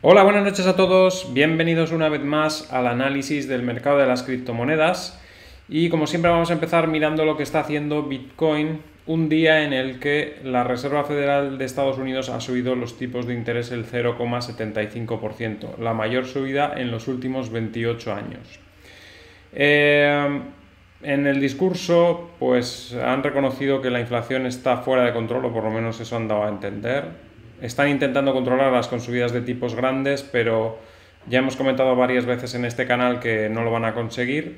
Hola, buenas noches a todos. Bienvenidos una vez más al análisis del mercado de las criptomonedas. Y como siempre vamos a empezar mirando lo que está haciendo Bitcoin, un día en el que la Reserva Federal de Estados Unidos ha subido los tipos de interés el 0,75%, la mayor subida en los últimos 28 años. En el discurso, pues han reconocido que la inflación está fuera de control, o por lo menos eso han dado a entender. Están intentando controlarlas con subidas de tipos grandes, pero ya hemos comentado varias veces en este canal que no lo van a conseguir.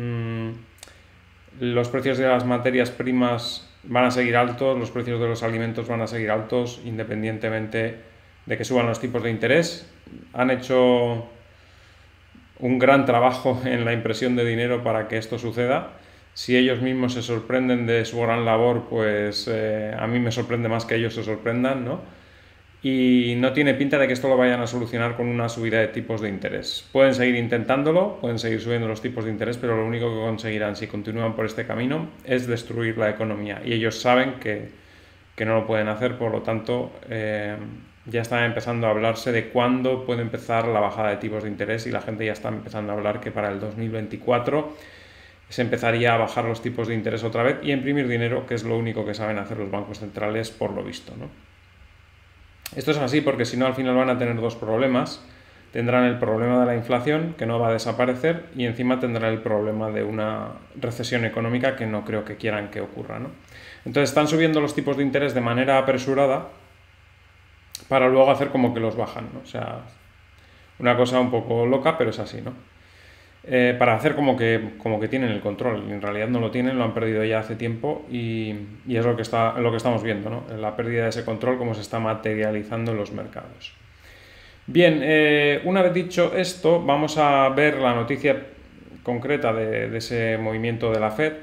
Los precios de las materias primas van a seguir altos, los precios de los alimentos van a seguir altos, independientemente de que suban los tipos de interés. Han hecho un gran trabajo en la impresión de dinero para que esto suceda. Si ellos mismos se sorprenden de su gran labor, pues a mí me sorprende más que ellos se sorprendan, ¿no? Y no tiene pinta de que esto lo vayan a solucionar con una subida de tipos de interés. Pueden seguir intentándolo, pueden seguir subiendo los tipos de interés, pero lo único que conseguirán si continúan por este camino es destruir la economía. Y ellos saben que no lo pueden hacer, por lo tanto ya está empezando a hablarse de cuándo puede empezar la bajada de tipos de interés y la gente ya está empezando a hablar que para el 2024 se empezaría a bajar los tipos de interés otra vez y a imprimir dinero, que es lo único que saben hacer los bancos centrales por lo visto, ¿no? Esto es así porque si no al final van a tener dos problemas. Tendrán el problema de la inflación, que no va a desaparecer, y encima tendrán el problema de una recesión económica que no creo que quieran que ocurra, ¿no? Entonces están subiendo los tipos de interés de manera apresurada para luego hacer como que los bajan, ¿no? O sea, una cosa un poco loca, pero es así, ¿no? Para hacer como que tienen el control. En realidad no lo tienen, lo han perdido ya hace tiempo y es lo que estamos viendo, ¿no? La pérdida de ese control, cómo se está materializando en los mercados. Bien, una vez dicho esto, vamos a ver la noticia concreta de ese movimiento de la Fed.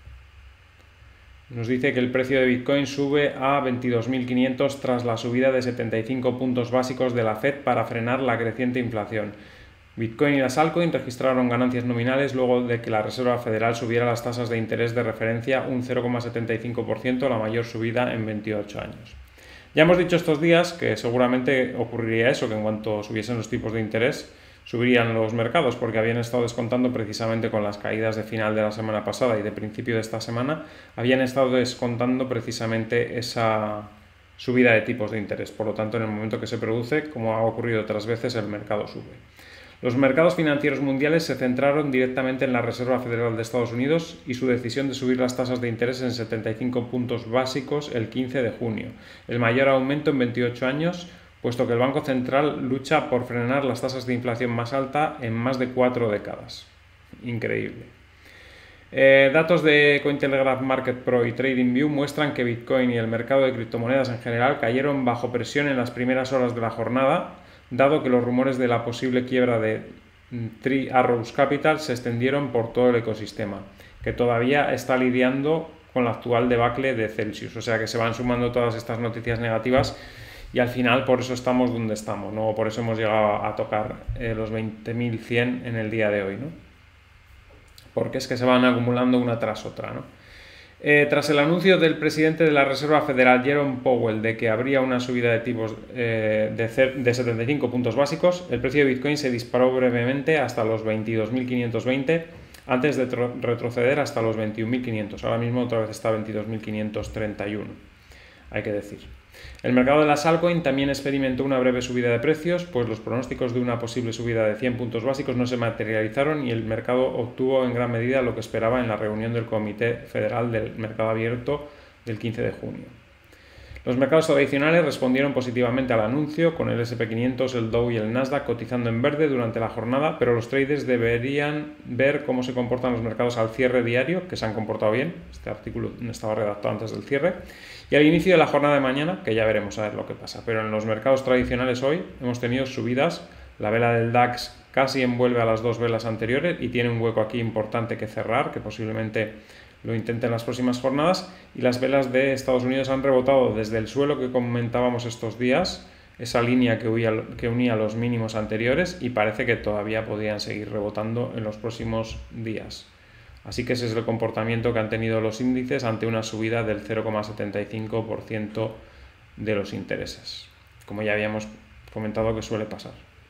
Nos dice que el precio de Bitcoin sube a 22.500 tras la subida de 75 puntos básicos de la Fed para frenar la creciente inflación. Bitcoin y las altcoins registraron ganancias nominales luego de que la Reserva Federal subiera las tasas de interés de referencia un 0,75%, la mayor subida en 28 años. Ya hemos dicho estos días que seguramente ocurriría eso, que en cuanto subiesen los tipos de interés subirían los mercados, porque habían estado descontando precisamente con las caídas de final de la semana pasada y de principio de esta semana, habían estado descontando precisamente esa subida de tipos de interés. Por lo tanto, en el momento que se produce, como ha ocurrido otras veces, el mercado sube. Los mercados financieros mundiales se centraron directamente en la Reserva Federal de Estados Unidos y su decisión de subir las tasas de interés en 75 puntos básicos el 15 de junio, el mayor aumento en 28 años, puesto que el Banco Central lucha por frenar las tasas de inflación más alta en más de 4 décadas. Increíble. Datos de Cointelegraph Market Pro y TradingView muestran que Bitcoin y el mercado de criptomonedas en general cayeron bajo presión en las primeras horas de la jornada, dado que los rumores de la posible quiebra de Three Arrows Capital se extendieron por todo el ecosistema, que todavía está lidiando con la actual debacle de Celsius. O sea que se van sumando todas estas noticias negativas y al final por eso estamos donde estamos, ¿no? Por eso hemos llegado a tocar los 20.100 en el día de hoy, ¿no? Porque es que se van acumulando una tras otra, ¿no? Tras el anuncio del presidente de la Reserva Federal, Jerome Powell, de que habría una subida de tipos de 75 puntos básicos, el precio de Bitcoin se disparó brevemente hasta los 22.520 antes de retroceder hasta los 21.500. Ahora mismo otra vez está a 22.531, hay que decir. El mercado de las altcoins también experimentó una breve subida de precios, pues los pronósticos de una posible subida de 100 puntos básicos no se materializaron y el mercado obtuvo en gran medida lo que esperaba en la reunión del Comité Federal del Mercado Abierto del 15 de junio. Los mercados tradicionales respondieron positivamente al anuncio, con el S&P 500, el Dow y el Nasdaq cotizando en verde durante la jornada, pero los traders deberían ver cómo se comportan los mercados al cierre diario, que se han comportado bien. Este artículo no estaba redactado antes del cierre. Y al inicio de la jornada de mañana, que ya veremos a ver lo que pasa. Pero en los mercados tradicionales hoy hemos tenido subidas. La vela del DAX casi envuelve a las dos velas anteriores y tiene un hueco aquí importante que cerrar, que posiblemente lo intenten en las próximas jornadas, y las velas de Estados Unidos han rebotado desde el suelo que comentábamos estos días, esa línea que unía los mínimos anteriores, y parece que todavía podrían seguir rebotando en los próximos días. Así que ese es el comportamiento que han tenido los índices ante una subida del 0,75% de los intereses, como ya habíamos comentado que suele pasar.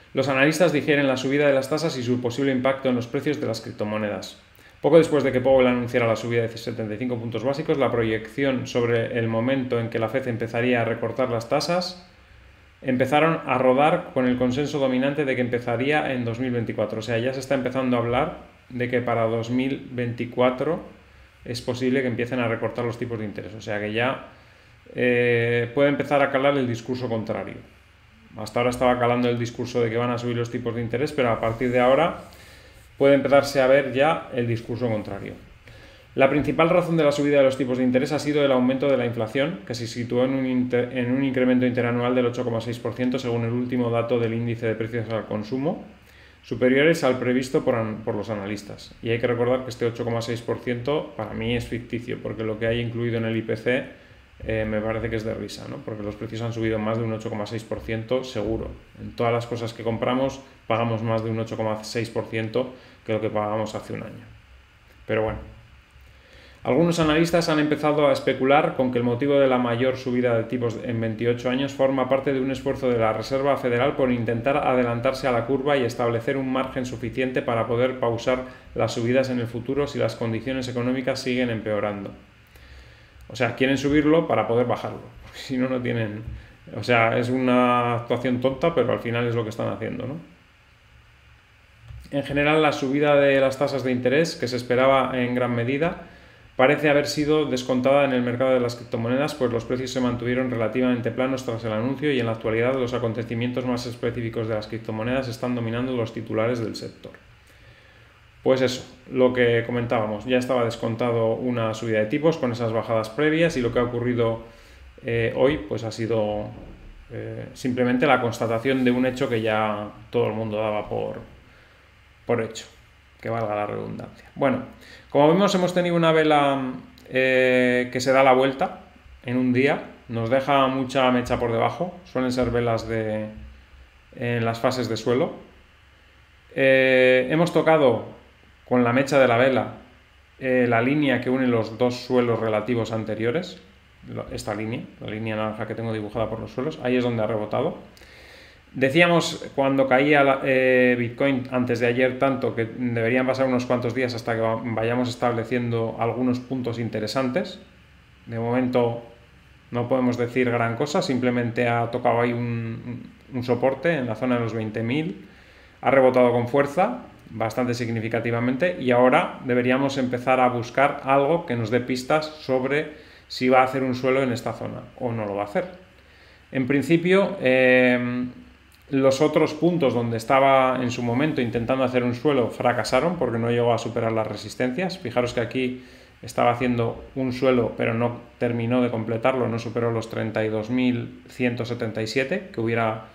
Los analistas digieren la subida de las tasas y su posible impacto en los precios de las criptomonedas. Poco después de que Powell anunciara la subida de 75 puntos básicos, la proyección sobre el momento en que la Fed empezaría a recortar las tasas empezaron a rodar con el consenso dominante de que empezaría en 2024. O sea, ya se está empezando a hablar de que para 2024 es posible que empiecen a recortar los tipos de interés. O sea que ya puede empezar a calar el discurso contrario. Hasta ahora estaba calando el discurso de que van a subir los tipos de interés, pero a partir de ahora puede empezarse a ver ya el discurso contrario. La principal razón de la subida de los tipos de interés ha sido el aumento de la inflación, que se situó en un incremento interanual del 8,6% según el último dato del índice de precios al consumo, superiores al previsto por los analistas. Y hay que recordar que este 8,6% para mí es ficticio, porque lo que hay incluido en el IPC me parece que es de risa, ¿no? Porque los precios han subido más de un 8,6% seguro. En todas las cosas que compramos pagamos más de un 8,6% que lo que pagábamos hace un año. Pero bueno. Algunos analistas han empezado a especular con que el motivo de la mayor subida de tipos en 28 años forma parte de un esfuerzo de la Reserva Federal por intentar adelantarse a la curva y establecer un margen suficiente para poder pausar las subidas en el futuro si las condiciones económicas siguen empeorando. O sea, quieren subirlo para poder bajarlo, porque si no, no tienen... O sea, es una actuación tonta, pero al final es lo que están haciendo, ¿no? En general, la subida de las tasas de interés, que se esperaba en gran medida, parece haber sido descontada en el mercado de las criptomonedas, pues los precios se mantuvieron relativamente planos tras el anuncio y en la actualidad los acontecimientos más específicos de las criptomonedas están dominando los titulares del sector. Pues eso, lo que comentábamos, ya estaba descontado una subida de tipos con esas bajadas previas y lo que ha ocurrido hoy pues ha sido simplemente la constatación de un hecho que ya todo el mundo daba por hecho, que valga la redundancia. Bueno, como vemos hemos tenido una vela que se da la vuelta en un día, nos deja mucha mecha por debajo, suelen ser velas en las fases de suelo. Hemos tocado con la mecha de la vela la línea que une los dos suelos relativos anteriores, esta línea, la línea naranja que tengo dibujada por los suelos, ahí es donde ha rebotado. Decíamos cuando caía Bitcoin antes de ayer tanto que deberían pasar unos cuantos días hasta que vayamos estableciendo algunos puntos interesantes. De momento no podemos decir gran cosa, simplemente ha tocado ahí un soporte en la zona de los 20.000, ha rebotado con fuerza, bastante significativamente, y ahora deberíamos empezar a buscar algo que nos dé pistas sobre si va a hacer un suelo en esta zona o no lo va a hacer. En principio, los otros puntos donde estaba en su momento intentando hacer un suelo fracasaron porque no llegó a superar las resistencias. Fijaros que aquí estaba haciendo un suelo pero no terminó de completarlo, no superó los 32.177, que hubiera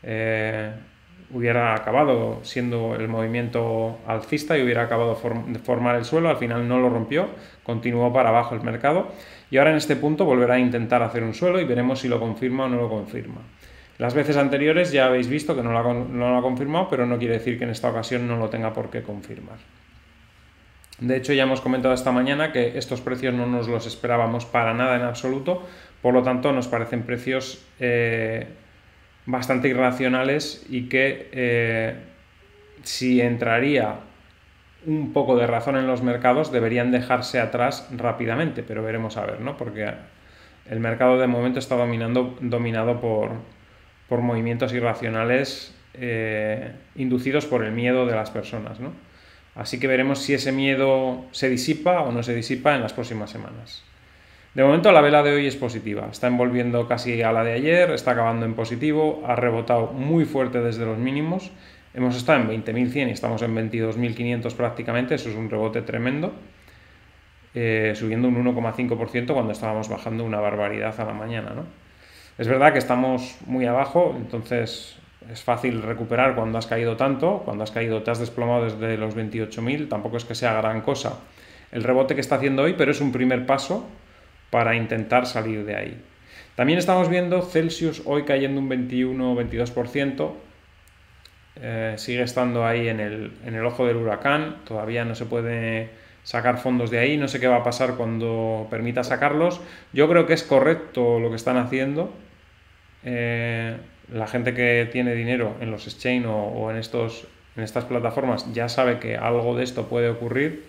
acabado siendo el movimiento alcista y hubiera acabado de formar el suelo. Al final no lo rompió, continuó para abajo el mercado y ahora en este punto volverá a intentar hacer un suelo y veremos si lo confirma o no lo confirma. Las veces anteriores ya habéis visto que no lo ha confirmado, pero no quiere decir que en esta ocasión no lo tenga por qué confirmar. De hecho, ya hemos comentado esta mañana que estos precios no nos los esperábamos para nada en absoluto, por lo tanto nos parecen precios bastante irracionales y que si entraría un poco de razón en los mercados deberían dejarse atrás rápidamente, pero veremos a ver, ¿no? Porque el mercado de momento está dominado por movimientos irracionales inducidos por el miedo de las personas, ¿no? Así que veremos si ese miedo se disipa o no se disipa en las próximas semanas. De momento la vela de hoy es positiva, está envolviendo casi a la de ayer, está acabando en positivo, ha rebotado muy fuerte desde los mínimos, hemos estado en 20.100 y estamos en 22.500 prácticamente, eso es un rebote tremendo, subiendo un 1,5% cuando estábamos bajando una barbaridad a la mañana, ¿no? Es verdad que estamos muy abajo, entonces es fácil recuperar cuando has caído tanto, cuando has caído, te has desplomado desde los 28.000, tampoco es que sea gran cosa el rebote que está haciendo hoy, pero es un primer paso para intentar salir de ahí. También estamos viendo Celsius hoy cayendo un 21 o 22%, sigue estando ahí en el ojo del huracán, todavía no se puede sacar fondos de ahí, no sé qué va a pasar cuando permita sacarlos. Yo creo que es correcto lo que están haciendo, la gente que tiene dinero en los exchange o en estas plataformas ya sabe que algo de esto puede ocurrir.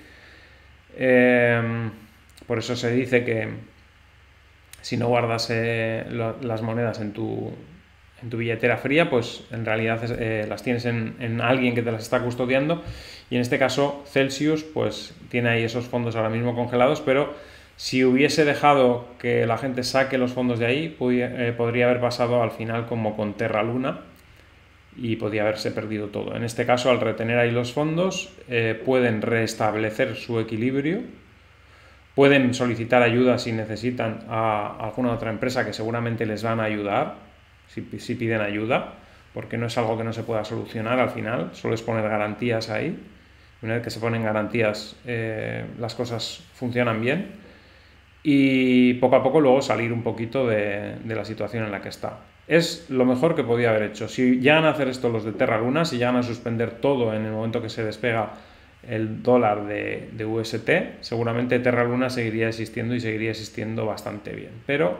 Por eso se dice que si no guardas las monedas en tu billetera fría, pues en realidad las tienes en alguien que te las está custodiando, y en este caso Celsius pues tiene ahí esos fondos ahora mismo congelados, pero si hubiese dejado que la gente saque los fondos de ahí, podría haber pasado al final como con Terra Luna y podría haberse perdido todo. En este caso, al retener ahí los fondos, pueden restablecer su equilibrio, pueden solicitar ayuda si necesitan a alguna otra empresa que seguramente les van a ayudar, si piden ayuda, porque no es algo que no se pueda solucionar al final, solo es poner garantías ahí. Una vez que se ponen garantías, las cosas funcionan bien, y poco a poco luego salir un poquito de la situación en la que está. Es lo mejor que podía haber hecho. Si llegan a hacer esto los de Terra Luna, si llegan a suspender todo en el momento que se despega el dólar de UST, seguramente Terra Luna seguiría existiendo, y seguiría existiendo bastante bien, pero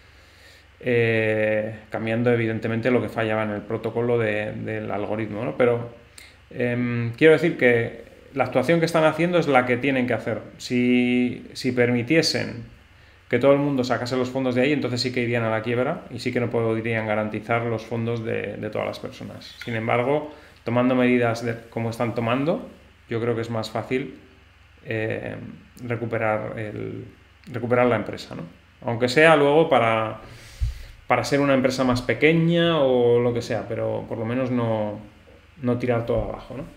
cambiando evidentemente lo que fallaba en el protocolo del algoritmo, ¿no? Pero quiero decir que la actuación que están haciendo es la que tienen que hacer. Si permitiesen que todo el mundo sacase los fondos de ahí, entonces sí que irían a la quiebra y sí que no podrían garantizar los fondos de todas las personas. Sin embargo, tomando medidas como están tomando, yo creo que es más fácil recuperar la empresa, ¿no? Aunque sea luego para ser una empresa más pequeña o lo que sea, pero por lo menos no tirar todo abajo, ¿no?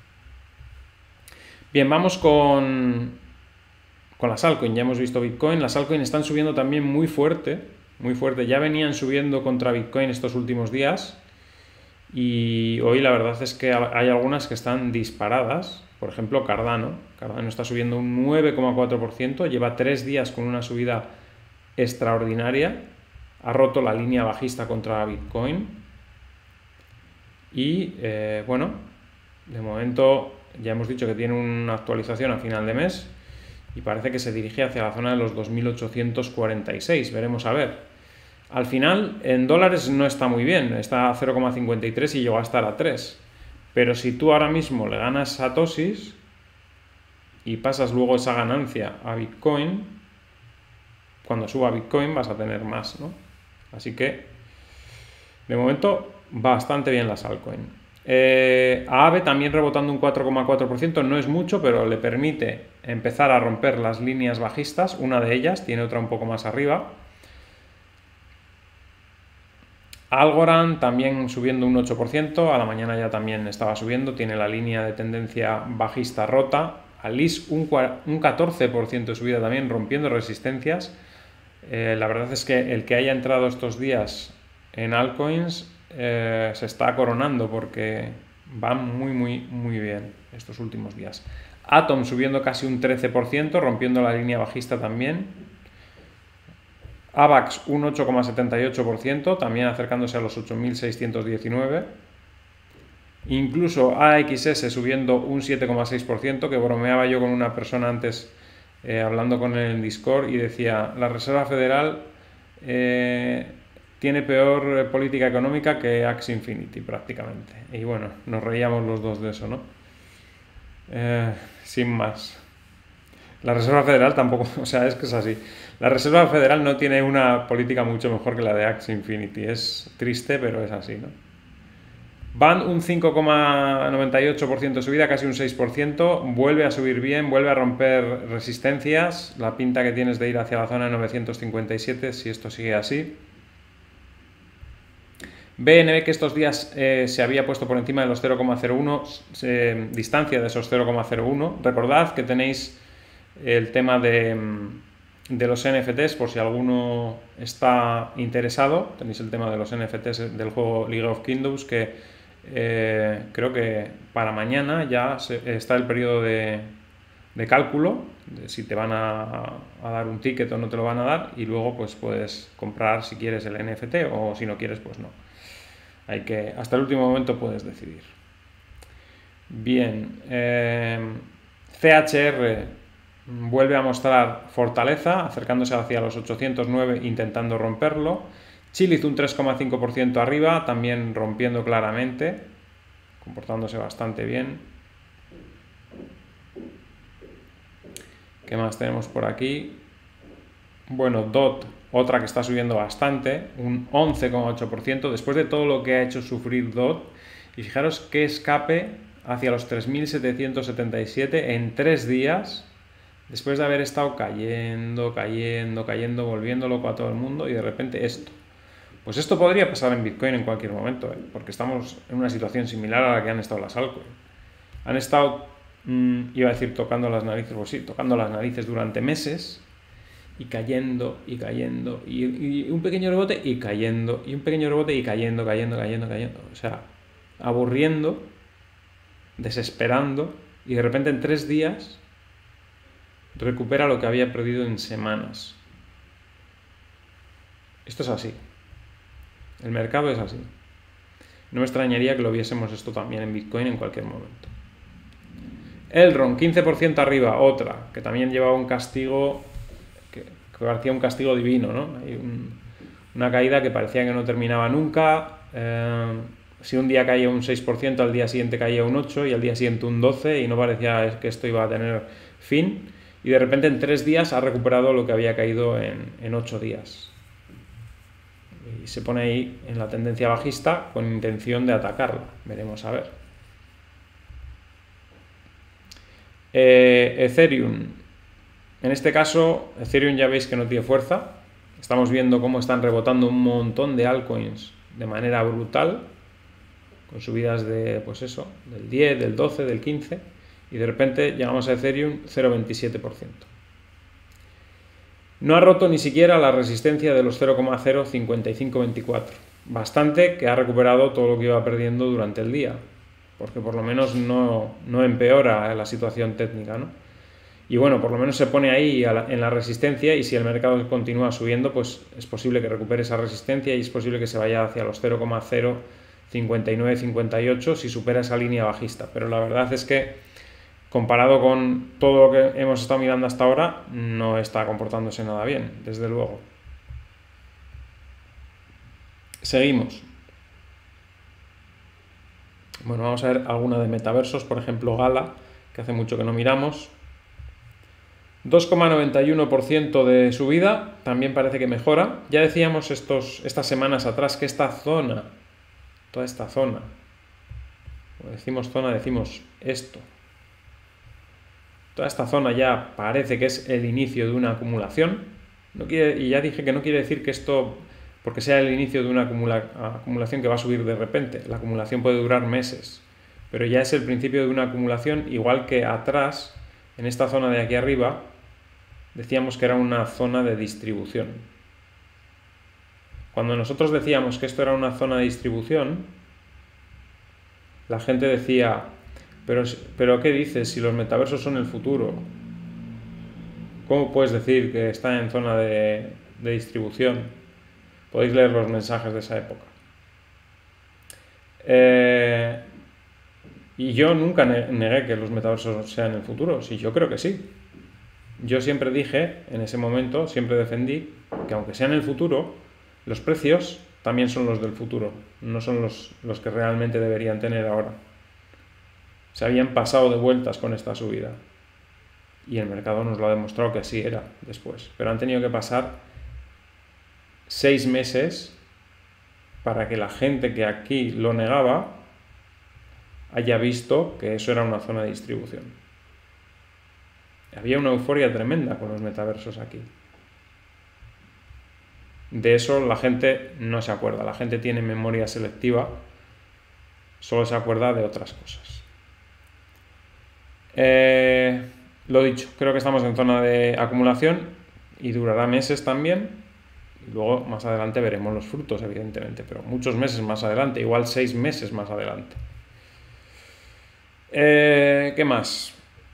Bien, vamos con las altcoins. Ya hemos visto Bitcoin. Las altcoins están subiendo también muy fuerte, muy fuerte. Ya venían subiendo contra Bitcoin estos últimos días, y hoy la verdad es que hay algunas que están disparadas. Por ejemplo, Cardano está subiendo un 9,4%, lleva 3 días con una subida extraordinaria, ha roto la línea bajista contra Bitcoin, y bueno, de momento ya hemos dicho que tiene una actualización a final de mes y parece que se dirige hacia la zona de los 2.846, veremos a ver. Al final, en dólares no está muy bien, está a 0,53 y llegó a estar a 3. Pero si tú ahora mismo le ganas satoshis y pasas luego esa ganancia a Bitcoin, cuando suba Bitcoin vas a tener más, ¿no? Así que, de momento, bastante bien las altcoins. Aave también rebotando un 4,4%, no es mucho, pero le permite empezar a romper las líneas bajistas, una de ellas, tiene otra un poco más arriba. Algorand también subiendo un 8%, a la mañana ya también estaba subiendo, tiene la línea de tendencia bajista rota. Alice un 14% de subida también, rompiendo resistencias. La verdad es que el que haya entrado estos días en altcoins se está coronando, porque van muy bien estos últimos días. Atom subiendo casi un 13%, rompiendo la línea bajista también. AVAX un 8,78%, también acercándose a los 8.619. Incluso AXS subiendo un 7,6%, que bromeaba yo con una persona antes hablando con él en Discord, y decía, la Reserva Federal tiene peor política económica que Axie Infinity prácticamente. Y bueno, nos reíamos los dos de eso, ¿no? Sin más. La Reserva Federal tampoco, o sea, es que es así. La Reserva Federal no tiene una política mucho mejor que la de Axie Infinity. Es triste, pero es así, ¿no? Band un 5,98% de subida, casi un 6%. Vuelve a subir bien, vuelve a romper resistencias. La pinta que tienes de ir hacia la zona de 957, si esto sigue así. BNB, que estos días se había puesto por encima de los 0,01, distancia de esos 0,01. Recordad que tenéis el tema de los NFTs, por si alguno está interesado. Tenéis el tema de los NFTs del juego League of Kingdoms, que creo que para mañana ya está el periodo de cálculo, de si te van a dar un ticket o no te lo van a dar, y luego pues puedes comprar si quieres el NFT, o si no quieres pues no. Hasta el último momento puedes decidir. Bien, CHR vuelve a mostrar fortaleza, acercándose hacia los 809, intentando romperlo. Chiliz un 3,5% arriba, también rompiendo claramente, comportándose bastante bien. ¿Qué más tenemos por aquí? Bueno, DOT, otra que está subiendo bastante, un 11,8%, después de todo lo que ha hecho sufrir DOT. Y fijaros qué escape hacia los 3.777 en 3 días, después de haber estado cayendo, volviendo loco a todo el mundo, y de repente esto. Pues esto podría pasar en Bitcoin en cualquier momento, porque estamos en una situación similar a la que han estado las altcoins. Han estado, iba a decir tocando las narices, pues sí, tocando las narices durante meses, y cayendo, y un pequeño rebote y cayendo, y un pequeño rebote y cayendo. O sea, aburriendo, desesperando, y de repente en 3 días recupera lo que había perdido en semanas. Esto es así. El mercado es así. No me extrañaría que lo viésemos esto también en Bitcoin en cualquier momento. Elrond, 15% arriba, otra, que también llevaba un castigo, que parecía un castigo divino, ¿no? Hay una caída que parecía que no terminaba nunca. Si un día caía un 6%, al día siguiente caía un 8% y al día siguiente un 12%, y no parecía que esto iba a tener fin. Y de repente en 3 días ha recuperado lo que había caído en 8 días. Y se pone ahí en la tendencia bajista con intención de atacarla. Veremos a ver. Ethereum. En este caso, Ethereum ya veis que no tiene fuerza. Estamos viendo cómo están rebotando un montón de altcoins de manera brutal, con subidas de, pues eso, del 10, del 12, del 15, y de repente llegamos a Ethereum 0,27%. No ha roto ni siquiera la resistencia de los 0,05524. Bastante que ha recuperado todo lo que iba perdiendo durante el día, porque por lo menos no empeora la situación técnica, ¿no? Y bueno, por lo menos se pone ahí en la resistencia, y si el mercado continúa subiendo, pues es posible que recupere esa resistencia y es posible que se vaya hacia los 0,05958 si supera esa línea bajista. Pero la verdad es que comparado con todo lo que hemos estado mirando hasta ahora, no está comportándose nada bien, desde luego. Seguimos. Bueno, vamos a ver alguna de metaversos, por ejemplo Gala, que hace mucho que no miramos. 2,91% de subida, también parece que mejora. Ya decíamos estas semanas atrás que esta zona, toda esta zona, cuando decimos zona decimos esto, toda esta zona ya parece que es el inicio de una acumulación. Y ya dije que no quiere decir que esto, porque sea el inicio de una acumulación que va a subir de repente. La acumulación puede durar meses, pero ya es el principio de una acumulación, igual que atrás, en esta zona de aquí arriba, decíamos que era una zona de distribución. Cuando nosotros decíamos que esto era una zona de distribución, la gente decía: pero ¿qué dices si los metaversos son el futuro? ¿Cómo puedes decir que está en zona de distribución? Podéis leer los mensajes de esa época. Y yo nunca negué que los metaversos sean el futuro. Sí, yo creo que sí. Yo siempre dije, en ese momento, siempre defendí que aunque sean el futuro, los precios también son los del futuro, no son los que realmente deberían tener ahora. Se habían pasado de vueltas con esta subida y el mercado nos lo ha demostrado que así era después, pero han tenido que pasar 6 meses para que la gente que aquí lo negaba haya visto que eso era una zona de distribución. Había una euforia tremenda con los metaversos aquí. De eso la gente no se acuerda, la gente tiene memoria selectiva, solo se acuerda de otras cosas. Lo dicho, creo que estamos en zona de acumulación y durará meses también. Y luego más adelante veremos los frutos, evidentemente, pero muchos meses más adelante, igual 6 meses más adelante. ¿Qué más?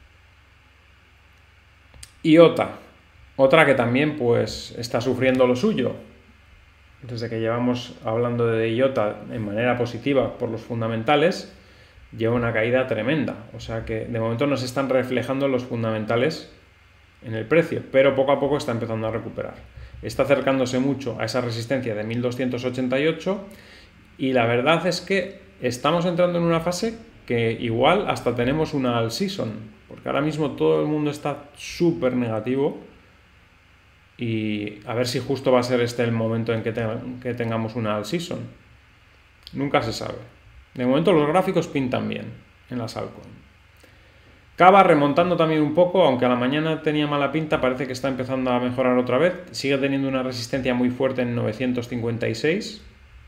IOTA, otra que también pues está sufriendo lo suyo. Desde que llevamos hablando de IOTA en manera positiva por los fundamentales, lleva una caída tremenda. O sea que de momento no se están reflejando los fundamentales en el precio, pero poco a poco está empezando a recuperar. está acercándose mucho a esa resistencia de 1288 y la verdad es que estamos entrando en una fase que igual hasta tenemos una all season, porque ahora mismo todo el mundo está súper negativo y a ver si justo va a ser este el momento en que tengamos una all season. Nunca se sabe. De momento los gráficos pintan bien en las altcoins. Cava remontando también un poco, aunque a la mañana tenía mala pinta, parece que está empezando a mejorar otra vez. Sigue teniendo una resistencia muy fuerte en 956.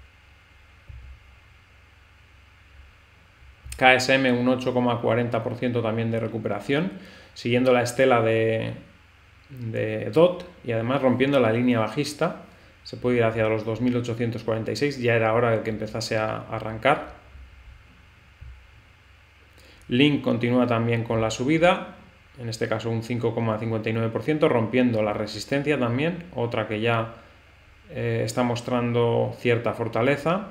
KSM un 8,40% también de recuperación, siguiendo la estela de DOT y además rompiendo la línea bajista. Se puede ir hacia los 2846, ya era hora de que empezase a arrancar. Link continúa también con la subida, en este caso un 5,59%, rompiendo la resistencia también, otra que ya está mostrando cierta fortaleza.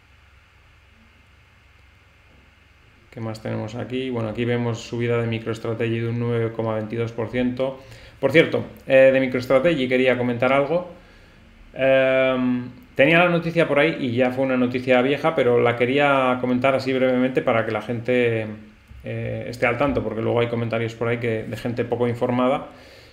¿Qué más tenemos aquí? Bueno, aquí vemos subida de MicroStrategy de un 9,22%. Por cierto, de MicroStrategy quería comentar algo. Tenía la noticia por ahí y ya fue una noticia vieja, pero la quería comentar así brevemente para que la gente esté al tanto, porque luego hay comentarios por ahí de gente poco informada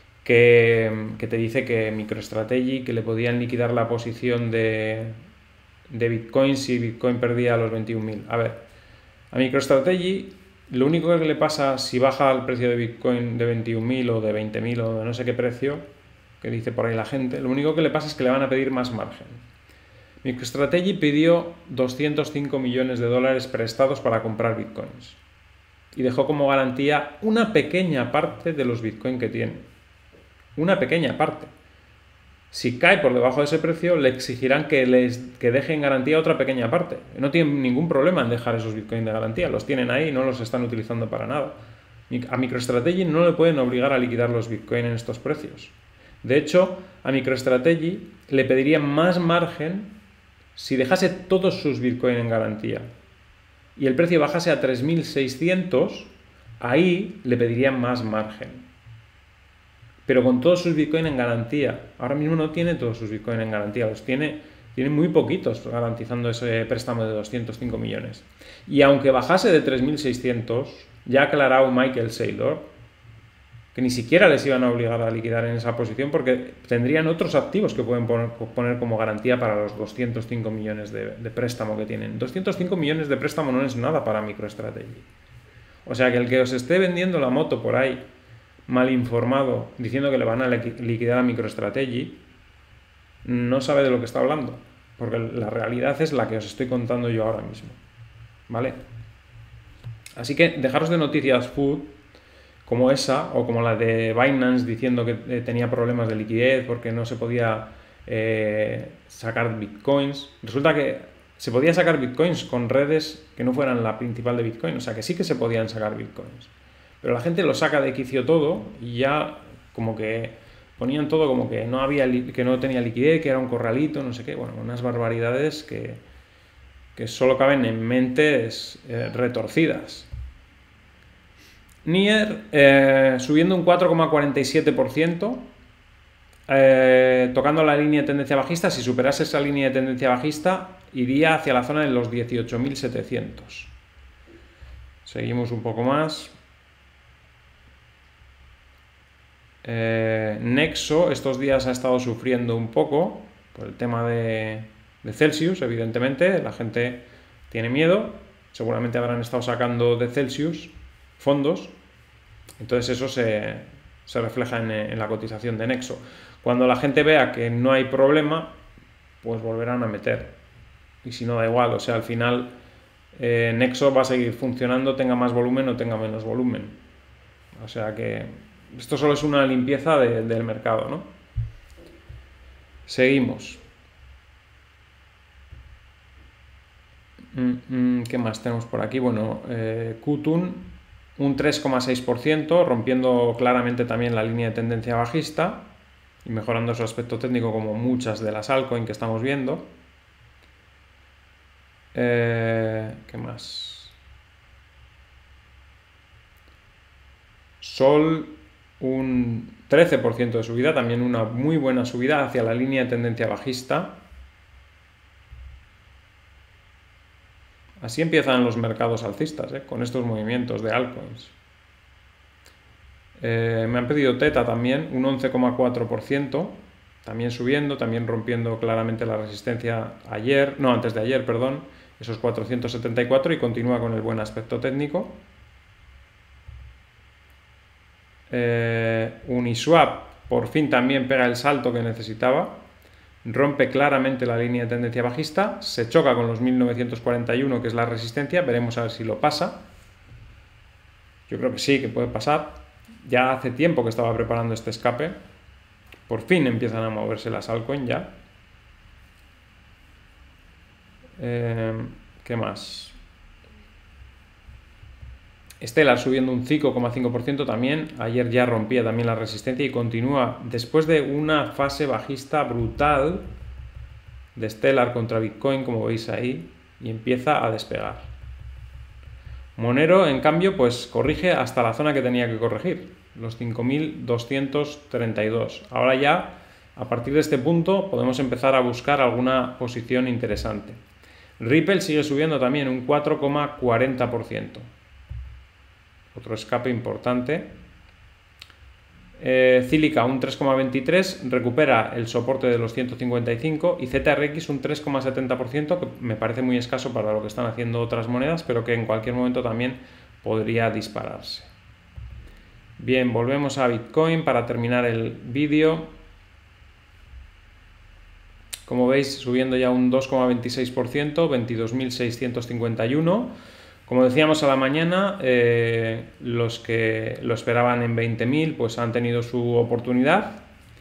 que te dice que MicroStrategy, que le podían liquidar la posición de Bitcoin si Bitcoin perdía los 21.000. A ver, a MicroStrategy lo único que le pasa si baja el precio de Bitcoin de 21.000 o de 20.000 o de no sé qué precio, que dice por ahí la gente, lo único que le pasa es que le van a pedir más margen. MicroStrategy pidió 205 millones de dólares prestados para comprar Bitcoins y dejó como garantía una pequeña parte de los Bitcoin que tiene. Una pequeña parte. Si cae por debajo de ese precio, le exigirán que deje en garantía otra pequeña parte. No tienen ningún problema en dejar esos Bitcoin de garantía, los tienen ahí y no los están utilizando para nada. A MicroStrategy no le pueden obligar a liquidar los Bitcoin en estos precios. De hecho, a MicroStrategy le pedirían más margen si dejase todos sus Bitcoin en garantía y el precio bajase a 3.600, ahí le pedirían más margen. Pero con todos sus Bitcoin en garantía. Ahora mismo no tiene todos sus Bitcoin en garantía, los tiene muy poquitos garantizando ese préstamo de 205 millones. Y aunque bajase de 3.600, ya ha aclarado Michael Saylor que ni siquiera les iban a obligar a liquidar en esa posición porque tendrían otros activos que pueden poner como garantía para los 205 millones de préstamo que tienen. 205 millones de préstamo no es nada para MicroStrategy. O sea que el que os esté vendiendo la moto por ahí mal informado diciendo que le van a liquidar a MicroStrategy no sabe de lo que está hablando, porque la realidad es la que os estoy contando yo ahora mismo, ¿vale? Así que dejaros de noticias food como esa, o como la de Binance diciendo que tenía problemas de liquidez porque no se podía sacar bitcoins. Resulta que se podía sacar bitcoins con redes que no fueran la principal de Bitcoin, o sea que sí que se podían sacar bitcoins. Pero la gente lo saca de quicio todo y ya como que ponían todo como que no tenía liquidez, que era un corralito, no sé qué. Bueno, unas barbaridades que solo caben en mentes retorcidas. Nier subiendo un 4,47%, tocando la línea de tendencia bajista. Si superase esa línea de tendencia bajista, iría hacia la zona de los 18.700. Seguimos un poco más. Nexo estos días ha estado sufriendo un poco por el tema de Celsius, evidentemente. La gente tiene miedo. Seguramente habrán estado sacando de Celsius fondos, entonces eso se refleja en la cotización de Nexo. Cuando la gente vea que no hay problema, pues volverán a meter, y si no, da igual. O sea, al final Nexo va a seguir funcionando, tenga más volumen o tenga menos volumen. O sea que esto solo es una limpieza del mercado, ¿no? Seguimos. ¿Qué más tenemos por aquí? Bueno, Qutun un 3,6%, rompiendo claramente también la línea de tendencia bajista y mejorando su aspecto técnico como muchas de las altcoins que estamos viendo. ¿Qué más? Sol un 13% de subida, también una muy buena subida hacia la línea de tendencia bajista. Así empiezan los mercados alcistas, con estos movimientos de altcoins. Me han pedido Teta también, un 11,4%, también subiendo, también rompiendo claramente la resistencia antes de ayer, perdón, esos 474, y continúa con el buen aspecto técnico. Uniswap por fin también pega el salto que necesitaba, rompe claramente la línea de tendencia bajista, se choca con los 1941, que es la resistencia, veremos a ver si lo pasa. Yo creo que sí, que puede pasar. Ya hace tiempo que estaba preparando este escape. Por fin empiezan a moverse las altcoins ya. ¿Qué más? Stellar subiendo un 5,5% también. Ayer ya rompía también la resistencia y continúa después de una fase bajista brutal de Stellar contra Bitcoin, como veis ahí, y empieza a despegar. Monero, en cambio, pues corrige hasta la zona que tenía que corregir, los 5.232. Ahora ya, a partir de este punto, podemos empezar a buscar alguna posición interesante. Ripple sigue subiendo también un 4,40%. Otro escape importante. Cílica un 3,23%, recupera el soporte de los 155, y ZRX un 3,70%, que me parece muy escaso para lo que están haciendo otras monedas, pero que en cualquier momento también podría dispararse. Bien, volvemos a Bitcoin para terminar el vídeo. Como veis, subiendo ya un 2,26%, 22.651. Como decíamos a la mañana, los que lo esperaban en 20.000 pues han tenido su oportunidad.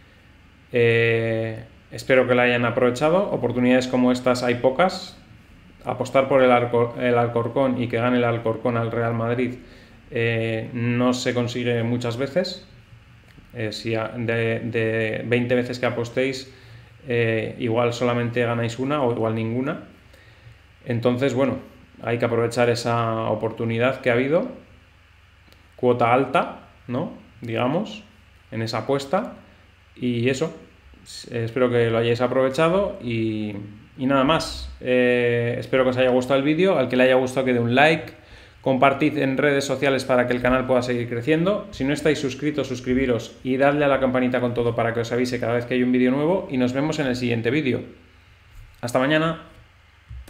Espero que la hayan aprovechado. Oportunidades como estas hay pocas. Apostar por el Alcorcón y que gane el Alcorcón al Real Madrid no se consigue muchas veces. Si de 20 veces que apostéis, igual solamente ganáis una o igual ninguna. Entonces, bueno, hay que aprovechar esa oportunidad que ha habido, cuota alta, ¿no? Digamos, en esa apuesta, y eso, espero que lo hayáis aprovechado y nada más. Espero que os haya gustado el vídeo. Al que le haya gustado, que dé un like, compartid en redes sociales para que el canal pueda seguir creciendo. Si no estáis suscritos, suscribiros y dadle a la campanita con todo para que os avise cada vez que hay un vídeo nuevo, y nos vemos en el siguiente vídeo. Hasta mañana.